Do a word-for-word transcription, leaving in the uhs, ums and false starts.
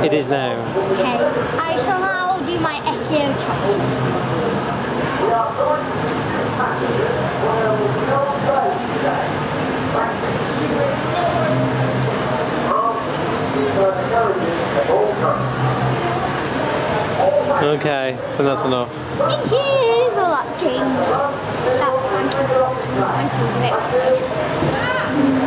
It is now. Okay. I shall now do my Esio Trot. Okay, I think that's enough. Thank you for watching. That's thank you for watching. Thank you for it.